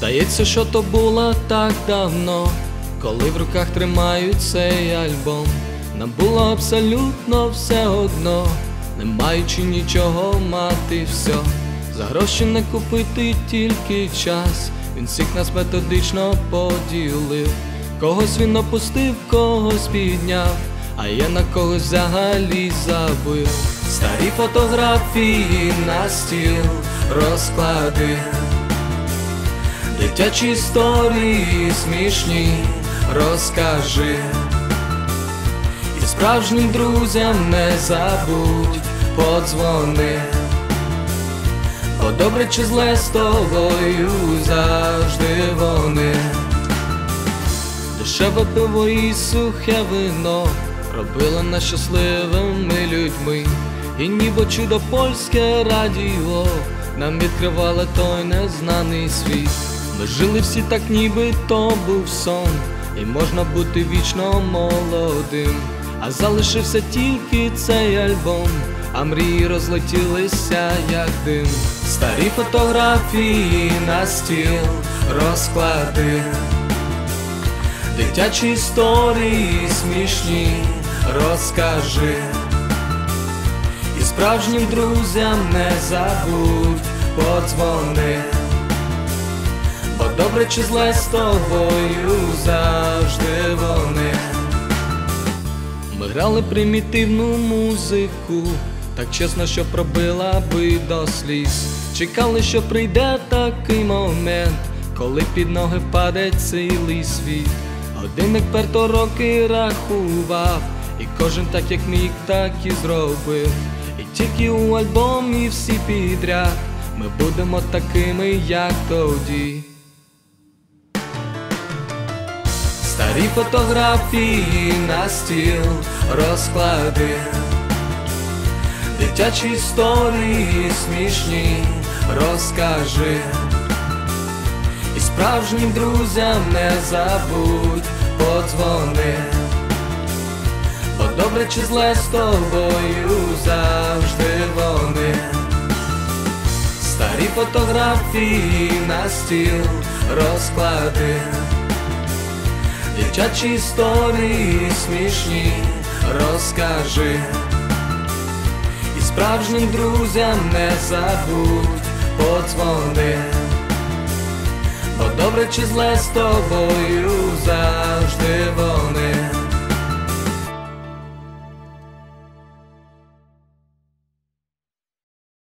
Здається, що то було так давно, коли в руках тримають цей альбом. Нам було абсолютно все одно, не маючи нічого мати все. За гроші не купити тільки час, він всіх нас методично поділив. Когось він опустив, когось підняв, а я на когось взагалі забив. Старі фотографії на стіл розклади, дитячі історії смішні розкажи. І справжнім друзям не забудь подзвони, бо добре чи зле з тобою завжди вони. Дешеве пиво і сухе вино робило нас щасливими людьми, і ніби чудо польське радіо нам відкривало той незнаний світ. Ми жили всі так, ніби то був сон, і можна бути вічно молодим. А залишився тільки цей альбом, а мрії розлетілися як дим. Старі фотографії на стіл розклади, дитячі історії смішні розкажи. І справжнім друзям не забудь подзвони, бо добре чи зле з тобою завжди вони. Ми грали примітивну музику, так чесно, що пробила би до сліз. Чекали, що прийде такий момент, коли під ноги впаде цілий світ. Годинник перто роки рахував, і кожен так як міг, так і зробив. І тільки у альбомі всі підряд ми будемо такими, як тоді. Старі фотографії на стіл розклади, дитячі історії смішні розкажи. І справжнім друзям не забудь подзвони, бо добре чи зле з тобою завжди вони. Старі фотографії на стіл розклади, дитячі історії смішні розкажи. І справжнім друзям не забудь подзвони, бо добре чи зле з тобою завжди вони.